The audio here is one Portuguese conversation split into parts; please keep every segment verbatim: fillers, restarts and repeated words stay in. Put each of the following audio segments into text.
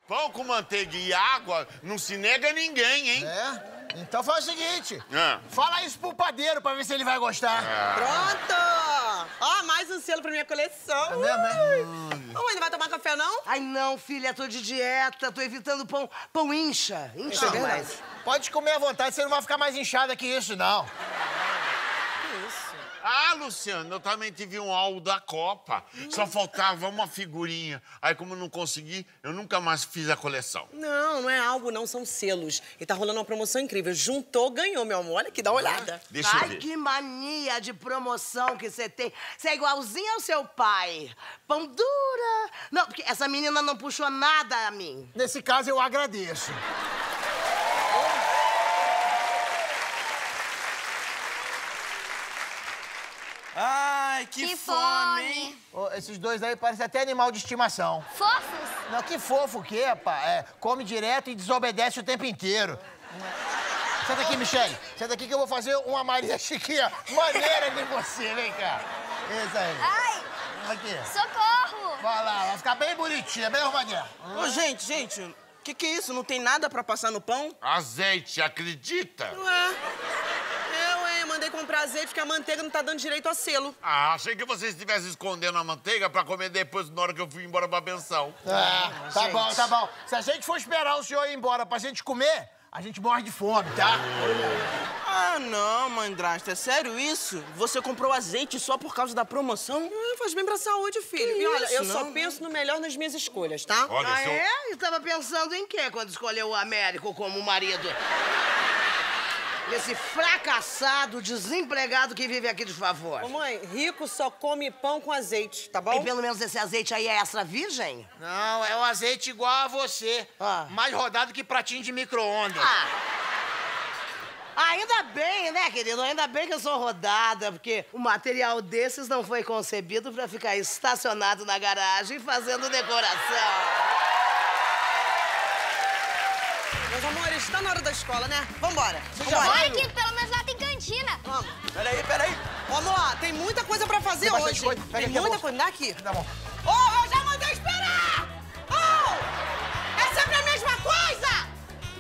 Pão com manteiga e água não se nega a ninguém, hein? É? Então faz o seguinte, é. fala isso pro padeiro pra ver se ele vai gostar. É. Pronto! Ó, mais um selo pra minha coleção. É mesmo, Ô, mãe, não vai tomar café, não? Ai, não, filha, tô de dieta, tô evitando pão. Pão incha. Incha Não, demais. mas pode comer à vontade, você não vai ficar mais inchada que isso, não. Que isso? Ah, Luciano, eu também tive um álbum da Copa. Hum. Só faltava uma figurinha. Aí, como eu não consegui, eu nunca mais fiz a coleção. Não, não é algo, não. São selos. E tá rolando uma promoção incrível. Juntou, ganhou, meu amor. Olha aqui, dá uma olhada. Deixa eu Ai, ver. que mania de promoção que você tem. Você é igualzinho ao seu pai. Pão dura. Não, porque essa menina não puxou nada a mim. Nesse caso, eu agradeço. Ai, que, Que fome, fome. hein? Ô, esses dois aí parecem até animal de estimação. Fofos? Não, que fofo o quê, rapaz? É, come direto e desobedece o tempo inteiro. Senta aqui, Michele. Senta aqui que eu vou fazer uma Maria Chiquinha maneira de você. Vem cá. Isso aí. Ai, Aqui. socorro! Vai lá, vai ficar bem bonitinha, bem arrumadinha. Ô, gente, gente, o que que é isso? Não tem nada pra passar no pão? Azeite, acredita? Não é? Eu, hein? Mandei comprar azeite porque a manteiga não tá dando direito a selo. Ah, achei que vocês estivessem escondendo a manteiga pra comer depois, na hora que eu fui embora pra pensão. Ah, tá gente. bom, tá bom. Se a gente for esperar o senhor ir embora pra gente comer, a gente morre de fome, tá? Ah, não, mãe Drasta, é sério isso? Você comprou azeite só por causa da promoção? Hum, faz bem pra saúde, filho. Que E olha, isso, eu só não? penso no melhor nas minhas escolhas, tá? Olha, Ah, seu... é? E tava pensando em quê quando escolheu o Américo como marido? Esse fracassado, desempregado que vive aqui de favor. Ô, mãe, rico só come pão com azeite, tá bom? E pelo menos esse azeite aí é extra virgem? Não, é um azeite igual a você. Ah. Mais rodado que pratinho de micro-ondas. Ah. Ainda bem, né, querido? Ainda bem que eu sou rodada, porque um material desses não foi concebido pra ficar estacionado na garagem fazendo decoração. Meus amores, tá na hora da escola, né? Vambora. Você já Vambora. vai? Olha que pelo menos lá tem cantina. Vamos. Peraí, peraí. Vamos lá, tem muita coisa pra fazer Tem bastante hoje. coisa. Pega Tem aqui a muita bolsa. coisa. Dá aqui. Tá bom. Ô, oh, eu já mandei esperar! Oh! É sempre a mesma coisa!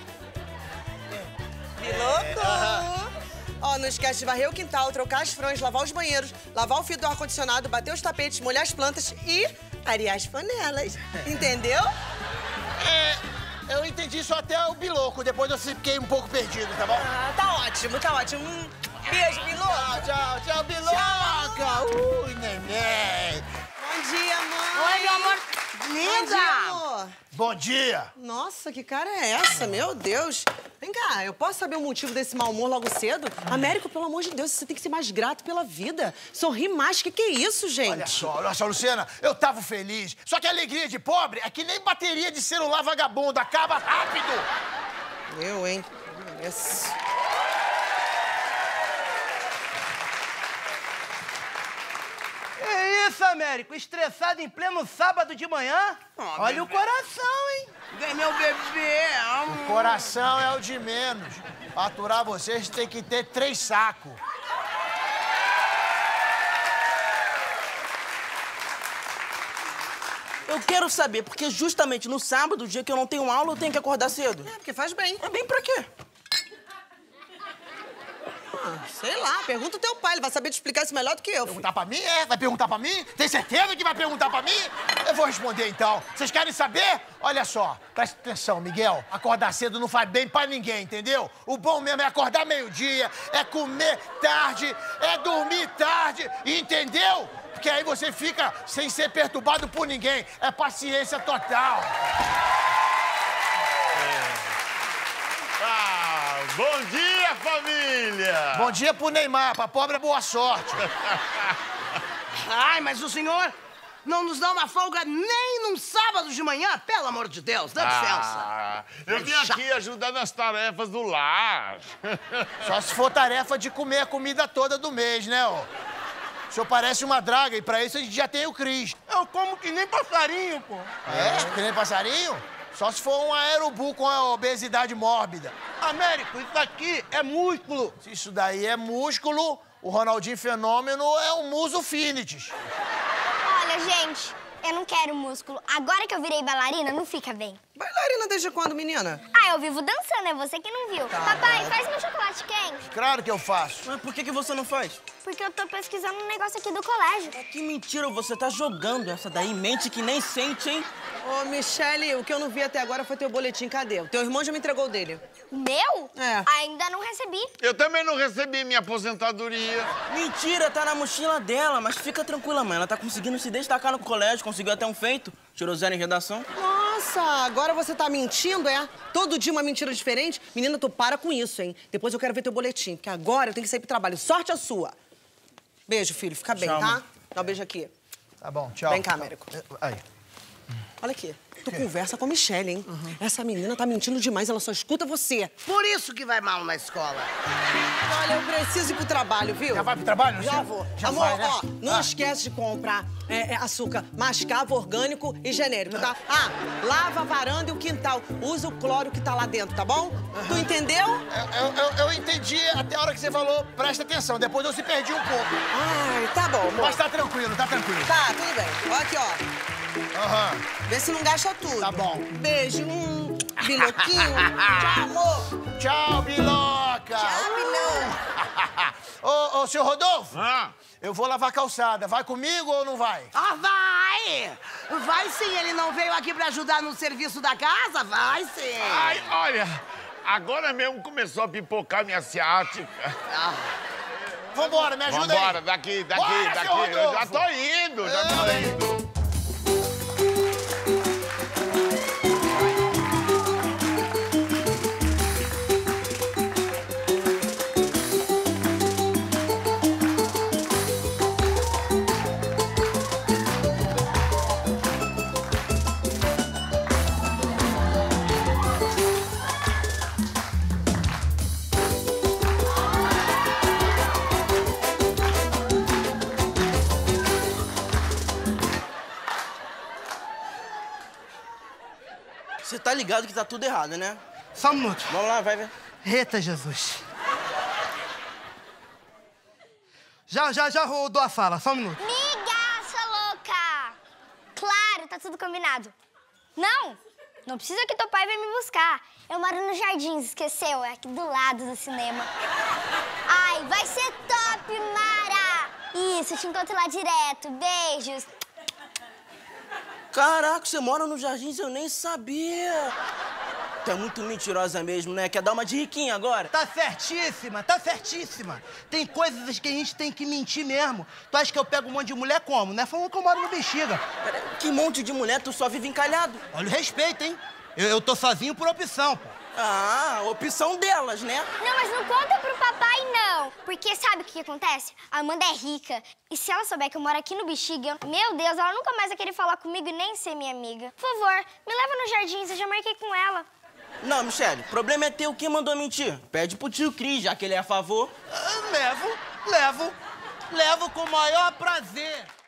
Piloto! Ó, não esquece de varrer o quintal, trocar as frões, lavar os banheiros, lavar o fio do ar-condicionado, bater os tapetes, molhar as plantas e arear as panelas. Entendeu? É, eu entendi isso até o biloco, depois eu fiquei um pouco perdido, tá bom? Ah, tá ótimo, tá ótimo. Hum, beijo, piloto! Tchau, tchau, tchau, biloca! Ui, neném! Bom dia, mãe! Oi, meu amor. Bom Linda! dia, amor! Bom dia! Nossa, que cara é essa? Meu Deus! Vem cá, eu posso saber o motivo desse mau humor logo cedo? Américo, pelo amor de Deus, você tem que ser mais grato pela vida. Sorrir mais. Que que é isso, gente? Olha só, olha só, Luciana, eu tava feliz. Só que a alegria de pobre é que nem bateria de celular vagabundo, acaba rápido! Eu, hein? Isso. É isso, Américo? Estressado em pleno sábado de manhã? Oh, Olha o bebê. coração, hein? Vem, meu bebê. O coração é o de menos. Pra aturar vocês tem que ter três sacos. Eu quero saber, porque justamente no sábado, o dia que eu não tenho aula, eu tenho que acordar cedo. É, porque faz bem. É bem pra quê? Ah, sei lá, pergunta o teu pai, ele vai saber te explicar isso melhor do que eu. filho. Perguntar pra mim? É? Vai perguntar pra mim? Tem certeza que vai perguntar pra mim? Eu vou responder então. Vocês querem saber? Olha só, presta atenção, Miguel. Acordar cedo não faz bem pra ninguém, entendeu? O bom mesmo é acordar meio-dia, é comer tarde, é dormir tarde, entendeu? Porque aí você fica sem ser perturbado por ninguém. É paciência total. Ah, bom dia, família! Bom dia pro Neymar, pra pobre é boa sorte. Ai, mas o senhor não nos dá uma folga nem num sábado de manhã? Pelo amor de Deus, dá licença. Ah, eu vim Chato. aqui ajudar nas tarefas do lar. Só se for tarefa de comer a comida toda do mês, né, ó? O senhor parece uma draga e pra isso a gente já tem o Cris. Eu como que nem passarinho, pô. É? Que nem passarinho? Só se for um aerobu com a obesidade mórbida. Américo, isso aqui é músculo. Se isso daí é músculo, o Ronaldinho Fenômeno é um muso finitis. Olha, gente, eu não quero músculo. Agora que eu virei bailarina, não fica bem. Bailarina desde quando, menina? Ah, eu vivo dançando, é você que não viu. Tá Papai, bom. faz meu chocolate quente. Claro que eu faço. Mas por que, que você não faz? Porque eu tô pesquisando um negócio aqui do colégio. Ah, que mentira, você tá jogando. Essa daí mente que nem sente, hein? Ô, Michele, o que eu não vi até agora foi teu boletim. Cadê? O teu irmão já me entregou o dele. O meu? É. Ainda não recebi. Eu também não recebi minha aposentadoria. Mentira, tá na mochila dela. Mas fica tranquila, mãe. Ela tá conseguindo se destacar no colégio, conseguiu até um feito. Tirou zero em redação. Nossa, agora você tá mentindo, é? Todo dia uma mentira diferente? Menina, tu para com isso, hein? Depois eu quero ver teu boletim, porque agora eu tenho que sair pro trabalho. Sorte a sua. Beijo, filho. Fica bem, Tchau, tá? mãe. Dá um beijo aqui. Tá bom, tchau. Vem cá, Américo. Aí. Olha aqui. Tu conversa com a Michelle, hein? Uhum. Essa menina tá mentindo demais, ela só escuta você. Por isso que vai mal na escola. Olha, eu preciso ir pro trabalho, viu? Já vai pro trabalho? Já Você? vou. Já Amor, vai, né? ó, não Ah. esquece de comprar é, é, açúcar mascavo, orgânico e genérico, tá? Ah, lava a varanda e o quintal. Usa o cloro que tá lá dentro, tá bom? Tu entendeu? Eu, eu, eu, eu entendi até a hora que você falou, presta atenção. Depois eu se perdi um pouco. Ai, tá bom, amor. Mas tá tranquilo, tá tranquilo. Tá, tudo bem. Ó aqui, ó. Aham. Vê se não gasta tudo. Tá bom. Beijo. Hum, biloquinho. Tchau, amor. Tchau, Biloca. Tchau, Bilão. Ô, ô, senhor Rodolfo, Ah, eu vou lavar calçada. Vai comigo ou não vai? Ah, vai! Vai sim, ele não veio aqui pra ajudar no serviço da casa? Vai sim! ai, olha, agora mesmo começou a pipocar minha ciática. Vambora, me ajuda aí. Vambora, daqui, daqui, Bora, daqui. senhor Eu já Rodolfo. tô indo, já tô indo. Você tá ligado que tá tudo errado, né? Só um minuto. Vamos lá, vai ver. Eita, Jesus. Já, já, já rodou a fala. Só um minuto. Miga, sua louca! Claro, tá tudo combinado. Não, não precisa que teu pai venha me buscar. Eu moro no Jardins, esqueceu? É aqui do lado do cinema. Ai, vai ser top, Mara! Isso, te encontro lá direto. Beijos. Caraca, você mora no Jardins, eu nem sabia. Tu é muito mentirosa mesmo, né? Quer dar uma de riquinha agora? Tá certíssima, tá certíssima. Tem coisas que a gente tem que mentir mesmo. Tu acha que eu pego um monte de mulher como, né? Falando que eu moro no Bexiga. Pera, que monte de mulher, tu só vive encalhado. Olha o respeito, hein? Eu, eu tô sozinho por opção, pô. Ah, opção delas, né? Não, mas não conta pro papai, não. Porque sabe o que, que acontece? A Amanda é rica. E se ela souber que eu moro aqui no Bexiga, meu Deus, ela nunca mais vai querer falar comigo e nem ser minha amiga. Por favor, me leva no Jardins, eu já marquei com ela. Não, Michele, o problema é teu. Quem mandou mentir? Pede pro tio Cris, já que ele é a favor. Ah, levo, levo, levo com o maior prazer.